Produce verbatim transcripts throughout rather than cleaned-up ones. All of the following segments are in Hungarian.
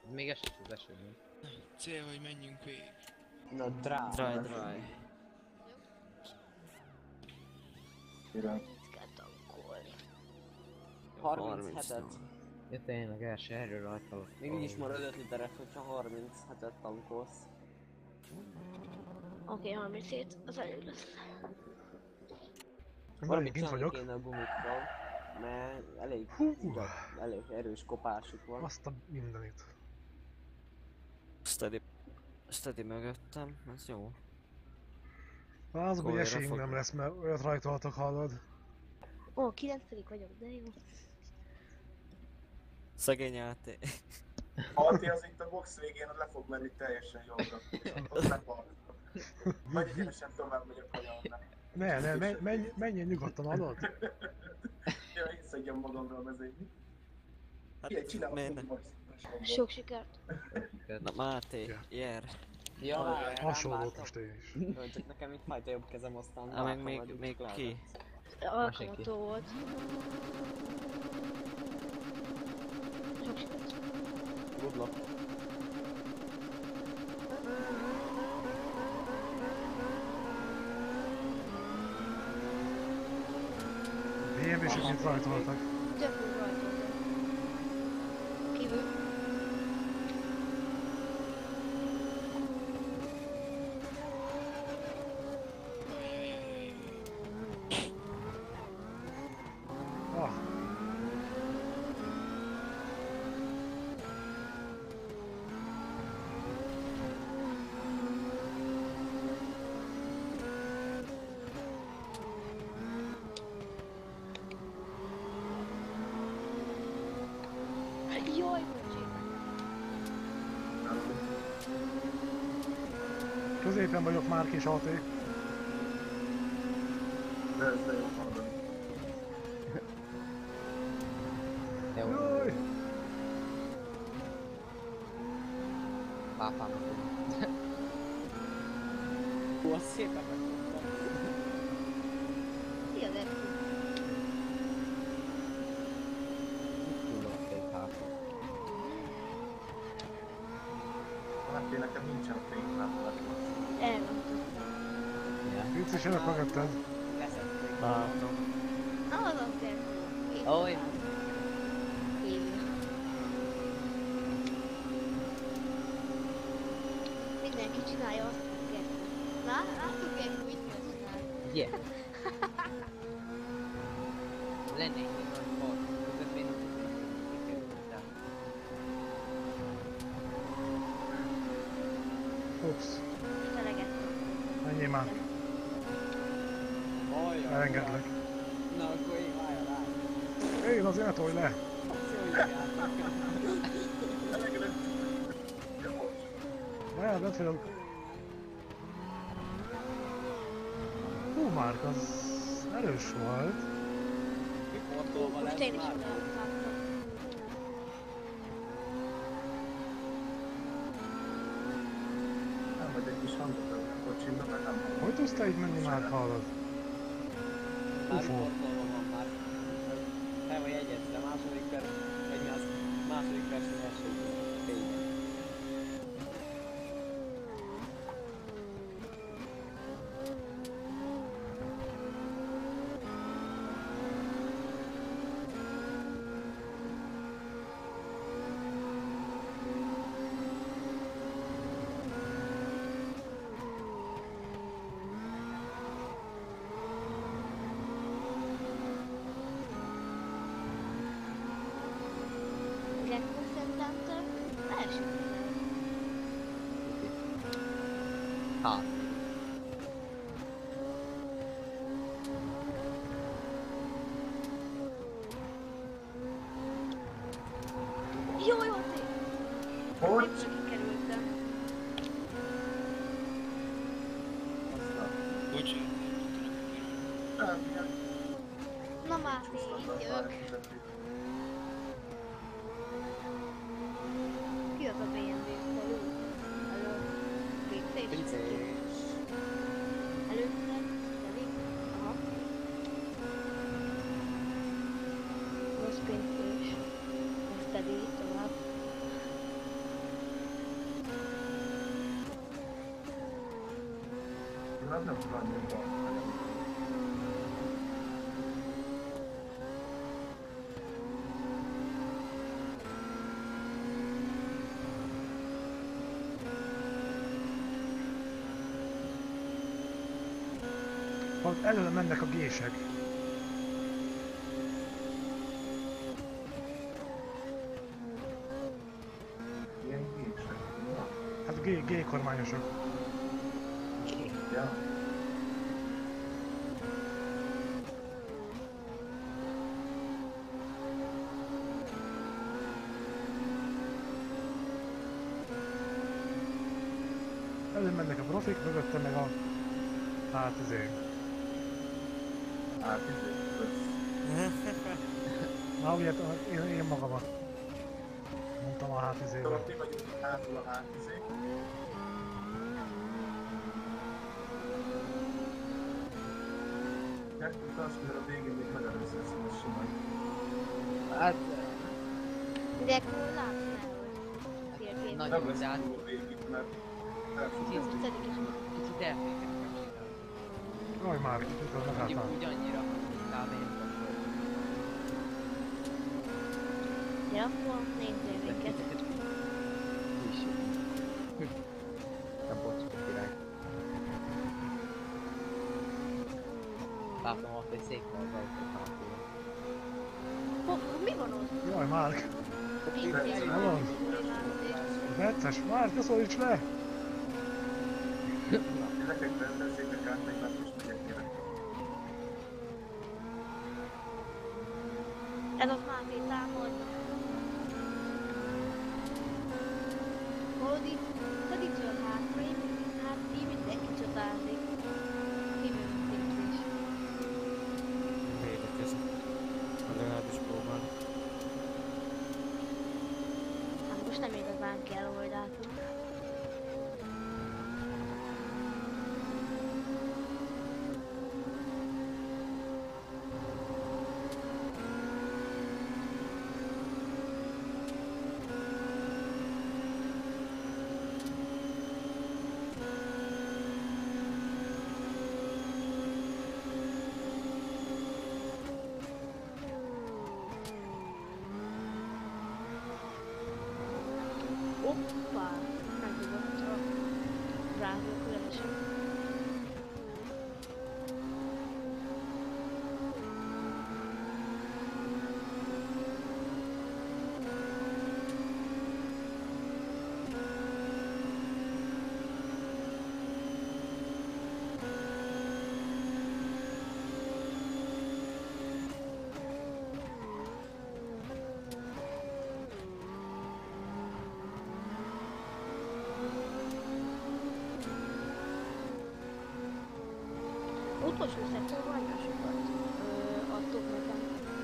Még esett az eső. Cél, hogy menjünk végig. Na, dry. Dry, dry. Kell tankolni. harminchetet. Ja tényleg első erről rajta. Még így is marad öt literes, hogyha harminchetet tankolsz. Oké, okay, harminchét, az elég lesz. Valamit kint csinálni vagyok. kéne a gumikkal, mert elég, igaz, elég erős kopásuk van. Azt a mindenit. Steady. Steady mögöttem, ez jó. Az, hogy Kolyra esélyünk fog- nem lesz, mert olyat rajtoltok, hallod. Ó, kilencedik vagyok, de jó. Szegény játék. Alti az itt a box végén le fog menni teljesen jobbra. Ott leparkol. Majd egyenesen tovább megyek a járnak. Ne, ne, menj, menj, menjen nyugodtan, hallod? Ja, én szedjem magamra a mezőnyt. Ilyen, Hát, csinálok miért egy ne? box. Sok sikert. Na Máté, Ja. jár. Ja, várjál, nem Hasonlók látom. most én is. Jó, csak nekem itt fájt a jobb kezem, aztán Á, meg látom, még, hogy még csak ki? Alkalmató volt. Sok sikert. Good luck. bé em vé-sek mint rajtoltak. Tök úgy rajtoltam. Kívül. Ah, Jaj, bocsi. középen vagyok már kis Alté. De ez de jó hallani. Jó. Jaj! Pápám. Hú, azt szépen megmondtam. Mi az erő? Tudom, egy pápám. Hát én nekem nincsen fény, nem látom. Elmondtam. Vicc is jönök mögötted. Leszették. Látom. Na, az az erő. Oly. Kívül. Mindenki csinálja azt, amit kell. Lá- Láttuk egy mit kell csinálni. Yeah. Lenne egy nagy part, közben én nem tudom, hogy kikerültem. Ups, Most elegettem. menjél már. Ajaj. Elengedlek. Na, akkor én várja rá. Én azért ne tolj le. Azt jó, hogy Elegedett. Jó. Ne, bent vagyok. Hú, Márk, az erős volt. Kiportolva Most lesz én is már. láttam. Nem vagy egy kis hangot a kocsimba, mert nem hallom. Hogy tudsz te így menni, Márk, hallod? Már Ufó. kiportolva van már. Fel vagy jegyezve, második vers, vagy mi az? Második vers az első fényen. Greco szerintem első. Hát. Jó, jó, té! Hogy? Még csak kikerültem. Aztán. Bocsánat, nem tudok kerülni. Nem, ilyen. Na Máté, így jövök. Ki az a bé em vé? Hello? Hello? Pincés? Pincés. Előtte? Pedig? Aha. Rossz pincés. Most pedig tovább. az nem tud annyira bal. Ott előre mennek a gések. Ilyen gések. Hát G, G kormányosok. Ja. Előre mennek a profik, mögötte meg a... Hát izé. Hát izé. Na ugye én, én magamat mondtam a hátizével. Tudod, mi vagyunk itt hátul a hátizé. Megtudta azt, hogy a végén még megelőző lesz simán. Hát, De akkor látnál, hogy térkép. Nagy- Nem lesz de hát- túl végig, mert Kicsit- elfogjuk. Tizedik is. kicsit elfékeztem csinálni. Jaj már, kicsit az Mondjuk megálltál. ugyannyira, kb. én kapcsolom. Ja, akkor nézzél minket. Is. Nem bocs, király. Látom, ott egy szék van az autót. Ho, mi van ott? Jaj, Márk! Pintér, Hallod? Becses, Márk, ne szólíts le! Ezeket rendezzétek át, még már most megyek kérek. Ez az már két támad. Hódi, pedig csak hátra, én hát így mindenki csodázik. Kívül pintés. Védekezek. Legalábbis próbálok. Hát most nem igazán kell oldaltunk. Hoppá! Nem tudott a rádió különösen. Utolsó szektorban nagyon sokat ö, adtok nekem.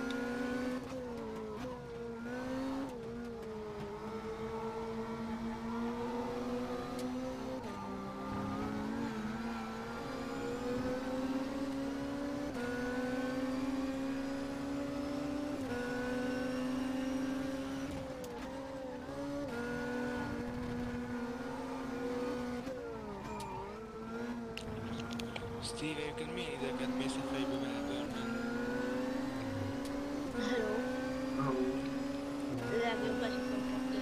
Steve, egyébként milyen időket mész a fejbe Melbourne-ben? Hello. Legjobb lehetőkettő.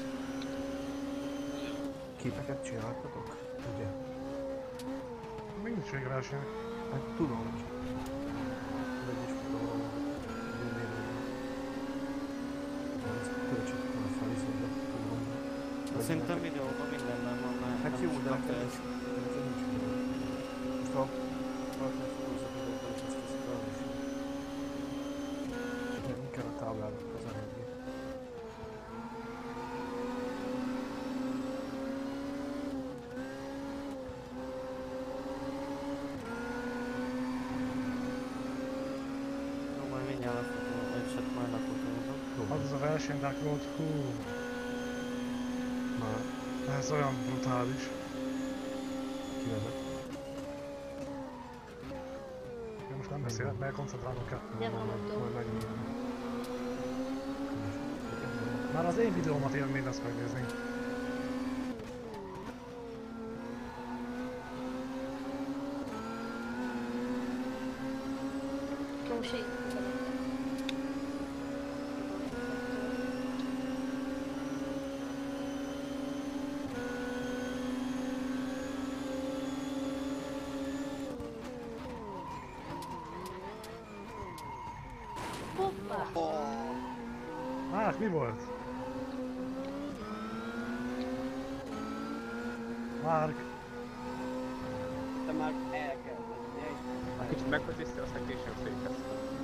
Képeket csináltatok? Ugye? Még nincs vége versenynek. Hát tudom, csak meg is tudom, hogy miért ezt kölcsön a felizodba tudom. Szerintem videóban mindenben van már. Hát nem jó, csak de a nekem fels. is nekem nincs videó. Most ha valaki fotózok videóban, és ezt teszik arra is. Csak nem kell a táblának az eredmény. Jó, majd mindjárt lefotózom, vagy csak majd lefotózom. Az az a verseny, Dark Road, hú, Már ez olyan brutális. kivezet. Én most nem beszélek, mert koncentrálnom kell. De van ott. Majd megnézem. Már az én videómat élmény lesz megnézni. sétálok belőle. Hoppá! Hát, mi volt? Márk, Te már elkezded, ugye? Ha kicsit megkötisztél, aztán később fékeztem.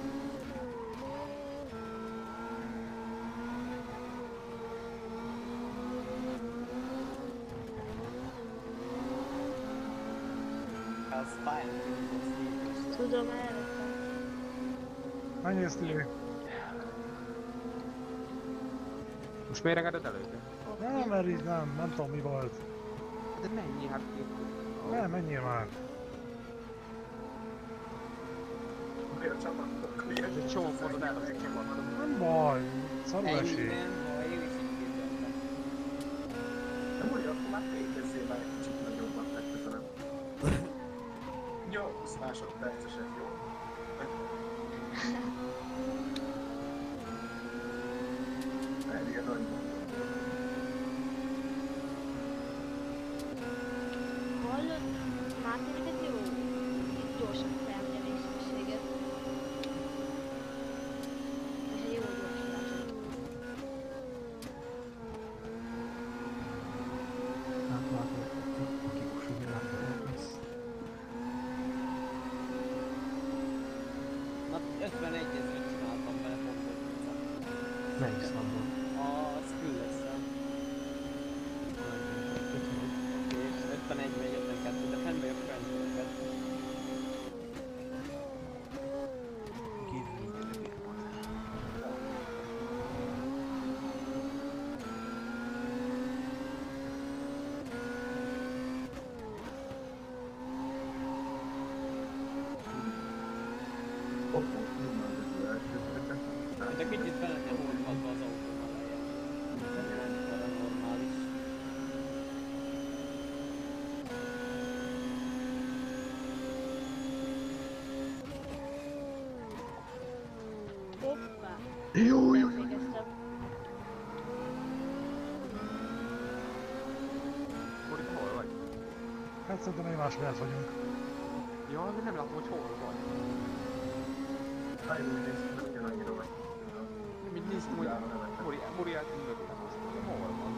Az fájn, hogy Tudom, elvettem. mennyi Stevie? Most miért engeded előre? Nem, mert így nem, nem tudom mi volt. De mennyi? Hát két... Nem, menjél már. Miért a csapatok? Ez egy csomó fordod el, az egy csapatot. Nem baj, szarul Ennyi esik. nem baj, én is így képzeltem. Nem úgy, akkor már fékezzél már egy kicsit nagyobbat legközelebb. Jó, húsz másodpercesek, jó? Elég nagy mondom. Hallod? Máté, neked jó? Itt gyorsan felmegy a részességet. Ez egy jó gyorsulás. Hát látom, akikus ugye látom lesz. Na, ötvenegyezer csináltam vele pontot. Melyik számban? A Skrillex-szel. Oké, és ötvenegy vagy ötvenkettő, de fenn vagyok Friends-ben. Hoppó, nyilván az első. De kicsit fel lenne hordva az autón alaján. De nem arra normális. Hoppá! Jó, jó, jó. Elfékeztem. Akkor itt hol vagy? Hát szerintem egymás mellett vagyunk. Ja, de nem látom, hogy hol vagy. Nagyon úgy néz ki, hogy ugyanannyira vagy. Nem így néztem, hogy Muri, Muriát mögöttem, azt mondom, hol van.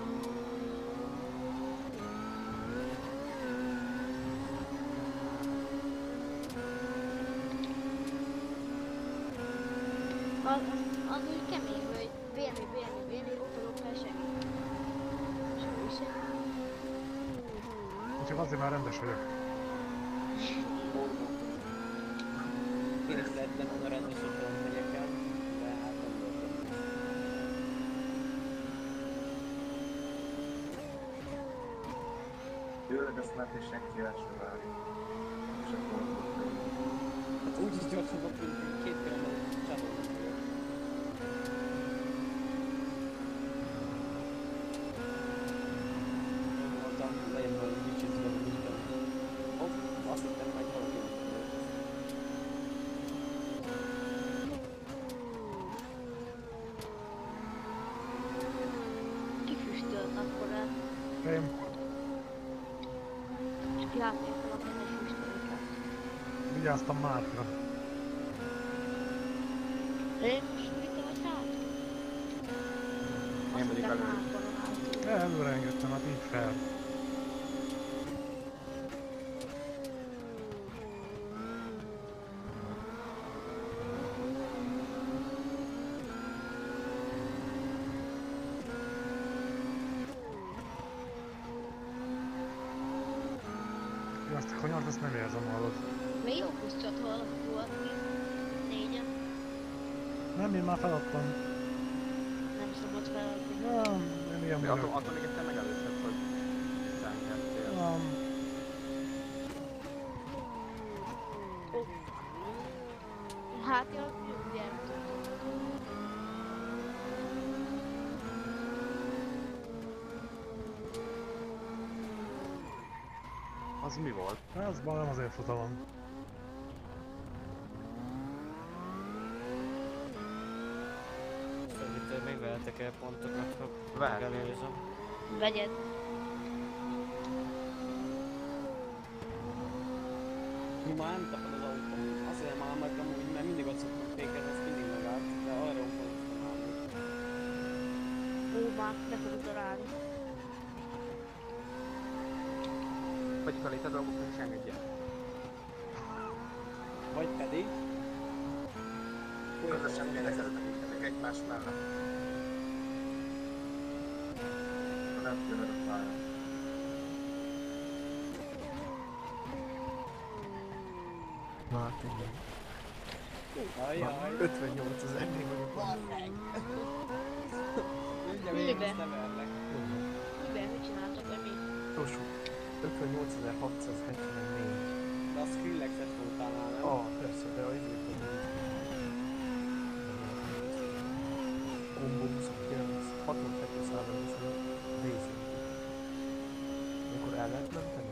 Az, az, az úgy kemény, hogy vélni, vélni, vélni, utolok fel semmi. Semmi sem. Úgyhogy azért már rendes vagyok. Én is szerettem volna rendes, hogyha nem megyek el, de hát nem voltam. Tőled azt már és senki el sem várja. És akkor Hát úgyis gyorsabbak, mint két kilométer csapolnak vagyok. Voltam, legyen valami kicsit belőle. Hopp, azt hittem, hogy valaki volt. Kifüstölt akkor el. Én Csak játékkal, akkor ne füstölik el. vigyáztam Márkra. Én most mit vagy hátul? Én Azt pedig hittem előre. Márkon a hátul. Előre engedtem, hát így fel. Én azt a kanyart, azt nem érzem, hallod. Mi jó kis csatol volt ki? Négyen? Nem, én már feladtam. Nem szabad feladni. Nem, én ilyen De attól, vagyok. attól még egyszer megelőzted, hogy visszaengedtél. Nem. Hát jó, jó, gyertek. Az mi volt? Ez baj, nem azért futalom. kell pontokat, ha Vehet. megelőzöm. Vegyed. Mi már nem tapad az autó. Azért már meg amúgy, mert mindig ott szoktam fékezni, azt mindig megállt, de arra fogom állni. Ó, már be fogod darálni. Vagy felé te dolgoknak is engedje. Vagy pedig... Közösen védekezzetek egymás mellett. Ha nem jön a pálya. Mártin. Ajjaj. ötvennyolc az ennél vagyok. Bazzeg! Mindjárt Mibe? végig leverlek. Miben, mit csináltok, vagy mi? Tosú. ötvennyolcezer-hatszázhetvennégy. De az Skrillexet voltál már, nem? Ah, persze, de az izét hogy Combo huszonkilenc, hatvankettő százalékos részén. Mikor el lehet menteni?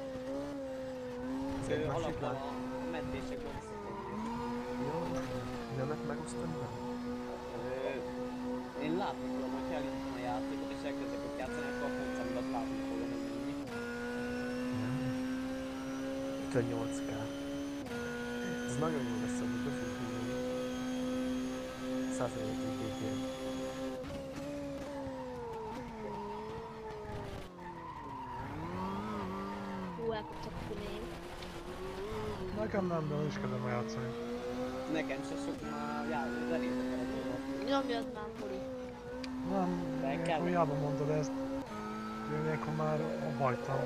Ez egy Ő másik alapban lát. a mentésekből visszafogja. Jó, nem lehet megosztani vele? Én látni fogom, hogy elindítom a játékot és elkezdek ott játszani, akkor a pontszámodat látni fogom, hogy mennyi. ötvennyolc k. Ez nagyon jó lesz, hogy be fog húzni. százalékos bé pé em. Hú, elkaptak a fülém. Nekem nem, de is kezdem játszani. Nekem se sok már járni, de nézek el a dolgot. Nyomjad már, Poli. Nem, De kell. ilyenkor hiába mondod ezt. Én ilyenkor már abba hagytam.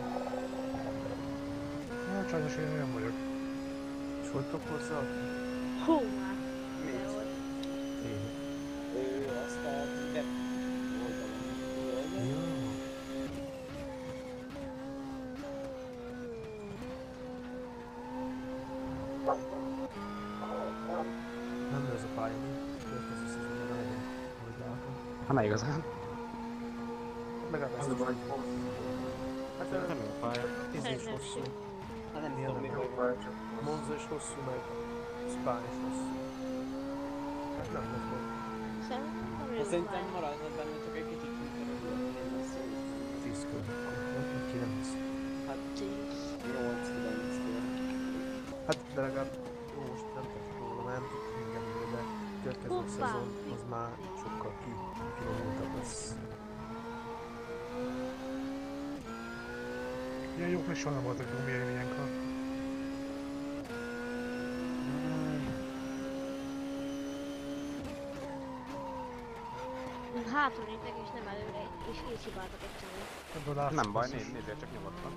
Hát sajnos én olyan vagyok. És hogy tudok hozzáadni? Hú, már. Mit? De hogy. Én. Ő azt a tüntet oldalon. Oldalon? Ja. Nem ez a pálya, mi? Következő szezonban legyen, ahogy látom. Ha ne igazán. Legalább Az ez a is baj, egy hogy Hát Nem jó pálya. tíz és Szerintem hosszú. Hát nem Milyen tudom mi nem vagy. jó baj, csak Monza is hosszú, meg Spa is hosszú. Hát nem lesz baj. Szerintem nem jó Szerintem pálya. maradna benne csak egy kicsit csúszorogó, én lesz szó. tíz kör. Vagy kilenc. Hát Tíz. nyolc kilenc kör. Hát de legalább jó, most nem tettem róla, nem tudtam engedni, de következő Hoppá. szezon az már sokkal ki, kinomultabb lesz. Ilyen jók még soha nem voltak gumiaim ilyenkor. Hátul néznek és nem előre, és így hibáltak egy csomó. Ebből látszik Nem baj, basszus. nézd, nézzél csak nyugodtan.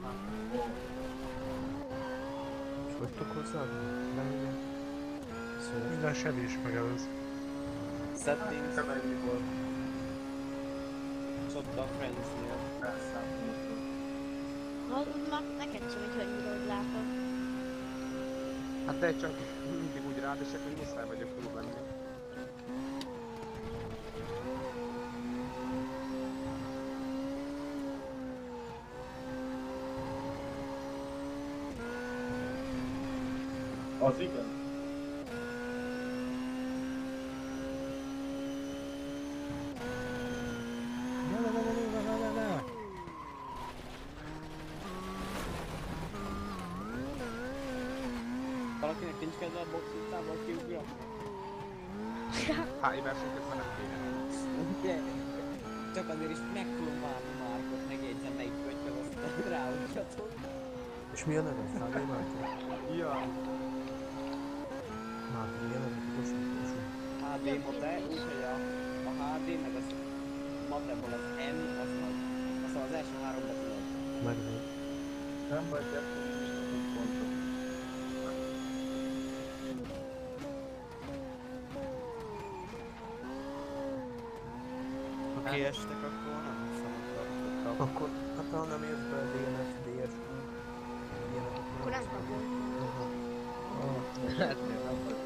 És hogy tudok hozzáadni? Nem igen. Szóval Minden Chevy is megelőz. Settings, te mennyi volt? és ott a Friends-nél. Felszámoltam. Ha úgy már neked sem, mint hogy hogy látom. Hát de csak mindig úgy rád, és akkor muszáj vagyok túl venni. Az igen. Ne, ne, ne, ne, ne, ne, ne, ne. Valakinek nincs kedve a box utcából kiugra? Há, verseny közben nem kéne. De csak azért is megpróbálni Márkot, megjegyzem melyik könyvben, aztán ráugjatok. és mi a neve? há dé Márton? Ja. Márton, mi a neve? Tosú, tosú. há dé Mate, úgyhogy a, a há dé meg az Mateból az M, az nagy. Aztán az első három betű nagy. Megvan. Nem baj, de akkor is tudunk pontot. Ha kiestek, akkor nem hiszem, hogy kaptok. Akkor, hát ha nem érsz be dé en ef, dé es u, ilyenek, Akkor nem kapom. Aha. Hát nem volt.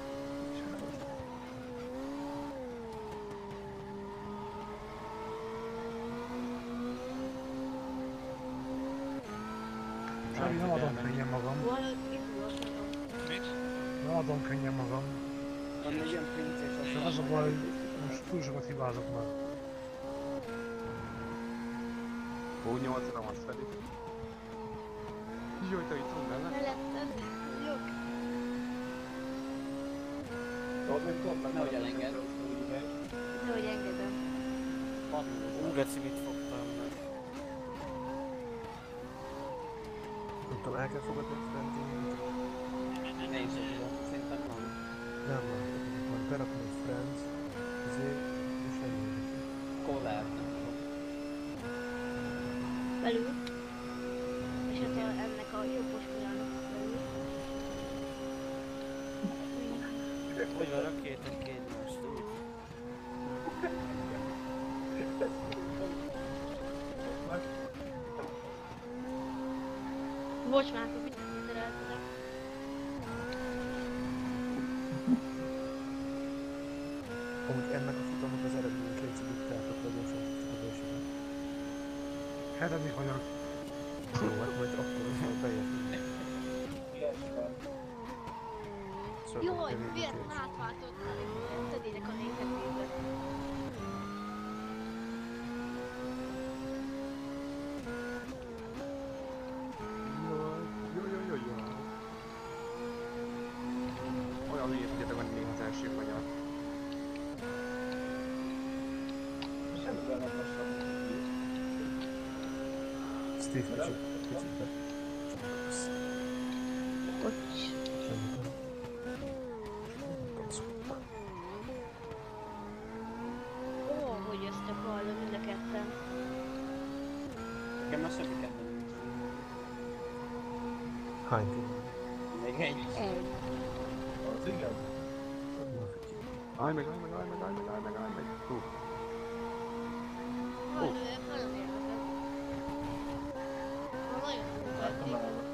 Chevy, nem adom könnyen magam. Valahogy indulok magam. Mit? Nem adom könnyen magam. Van egy ilyen princés, Csak az a baj, hogy most túl sokat hibázok már. Ó, nyolcra van Freddy. Jaj, te itt van benne. Melletted vagyok. Tudod, mit tudod? Nehogy elengedd. Nehogy engedem. Ú, geci, mit fogtam meg? Nem tudom, el kell fogadni a friendinget? Ne is tudom, szerintem van. Nem van, majd berakni a friends, ezért, és ennyi. Akkor lehet, nem tudom. Belül. És hát a- ennek a jobbos pillanatnak belül. Hogy van rakétek egymást úgy? Bocs már, hogy mindent szereltetek. Amúgy ennek a futamnak az eredményét létszidítátok legyen foglalásban. Hetedik vagyok. Jó, hát majd akkor az majd beértünk. Jaj, miért átváltottál egy Teddynek a nézetébe? Jaj, jaj, jaj, jaj. Olyan hülyét tudjátok venni még az első kanyar. Semmivel nem lassabb, mint így. Steve kicsit, kicsit be. Bocs. Semmit nem. Ó, hogy jöztök arra mind a ketten. Nekem már semmi kettő nincs. Hány pillanat? Még egy. Egy. Az igen. Állj meg, állj meg, állj meg, állj meg, állj meg, állj meg. Hú. Nagyon nagyon érdekes. Nagyon Látom érdekes. el.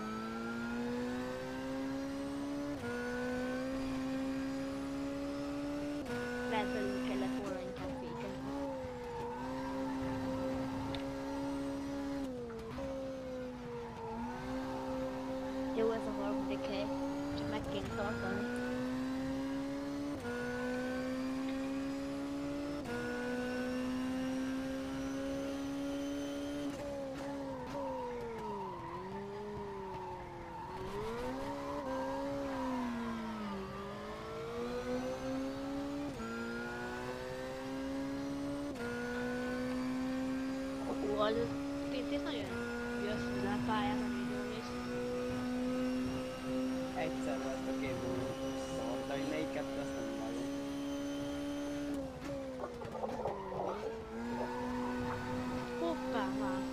Lehet belül kellett volna inkább fékezni. Jó, ez a harmadik hely. Csak meg kéne tartani. Ó, az pintész nagyon jössz le a pályán, ami jól néz. Egyszer lett a két dolog szar, de hogy melyik kettő, azt nem vágom. Hoppá, már.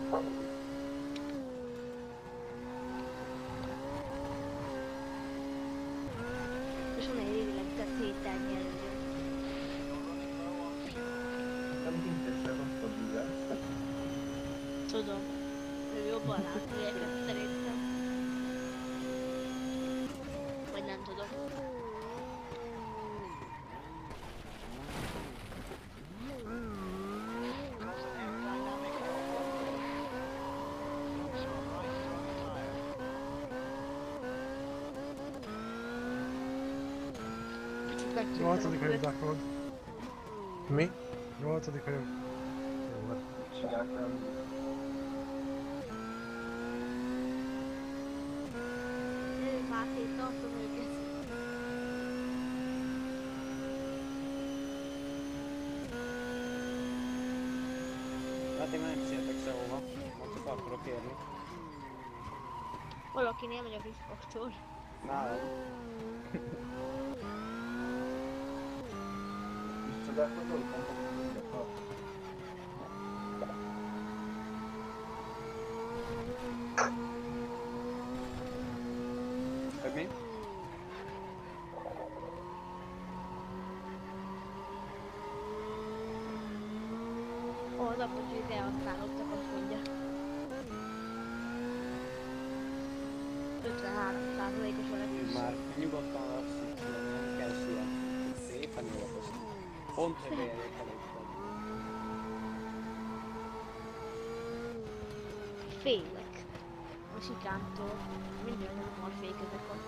És van egy lélegzett héttel nyerő. Nem hintésre rossz a bűve. Tudom. Ő jobban lát ilyeneket szerintem. Vagy nem tudom. Nyolcadik vagyok, Darkroad. Mi? Nyolcadik vagyok. Jó, hát Csináltam. Ő Máté, tartom őket. Hát én már nem sértek sehova. Most csak akarok érni. Valakinél megy a Xbox-tól. Nálam. Csodálkozol, mondom, Hogy mi? Ó, az apocsi elhasználódtak, azt mondja. ötvenhárom százalékos valaki. Már nyugodtan lassít, nem kell sietni. Szépen óvatosan. Pont, hogy beérjék előttem. Félek. A sikántól. Mindig nem marad fékezek van.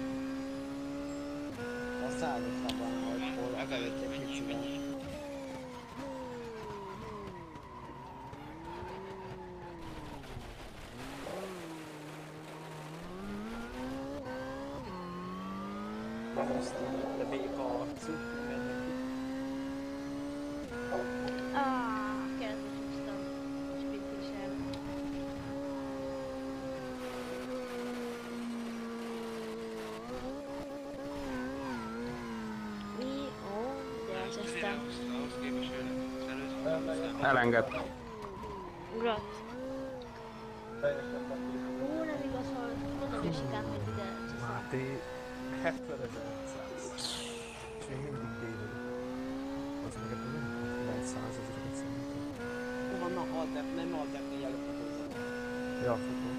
A százasabban, hogy hol Ezelőtt egy mennyi, picivel. mennyi? Aztán de béka arcú, meg neki. Ah, keresztbe csúsztam. Sprintéssel. Mi? Ó, de elcsesztem. Ahhoz képest, hogy az előző Elenged. Urat. Ú, nem igaz, hogy mondom, hogy sikán, hogy ide elcsesztem. Máté hetvenezer-ötszáz. És még mindig David. Az meg ebből nem lehet százezreket szerintem. Hol vannak Aldep, nem Aldep négy előtt fotózom. Ja, futom.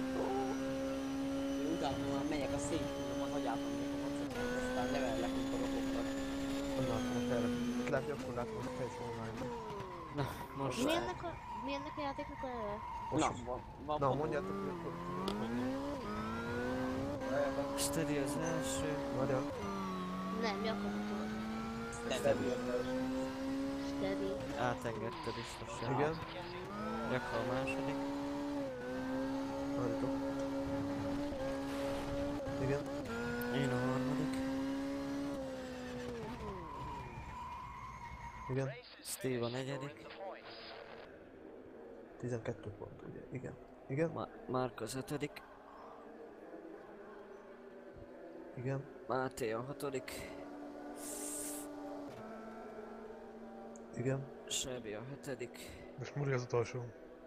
Én utána már megyek a székfúnomat, hagyjátok még a koncertet, aztán nevelek, mint a rokokat. Onnan fogok erre. Lehet, hogy akkor látom, hogy te is online. Na, most. Mi ennek a, mi ennek a játéknak a neve? Na, van, van Na, fotó. mondjátok, hogy akkor tudjuk menni. Steady az első. Várjál. Nem, mi akarom tudod? Steady. Steady. Átengedted is most. Igen. Jakka a második. Várjatok. Igen. Én a harmadik. Igen. Steve a negyedik. tizenkettő pont, ugye? Igen. Igen. Ma Mark az ötödik. Igen. Máté a hatodik. Igen. Sebi a hetedik. És Muri az utolsó.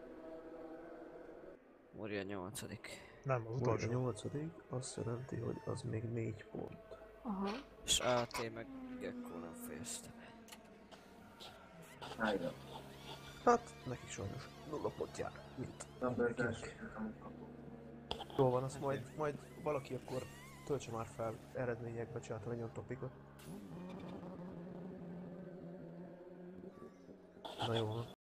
Muri a nyolcadik. Nem, az Volt a utolsó. nyolcadik, azt jelenti, hogy az még négy pont. Aha. És á té meg Gekko nem fejezte be. Állja. Hát, nekik sajnos nulla pont jár, mint Nem mindenkinek. bőtelsőnek a munkapó. Jó van, azt majd, majd valaki akkor töltse már fel eredményekbe, csináltam egy olyan topikot. Na jó van.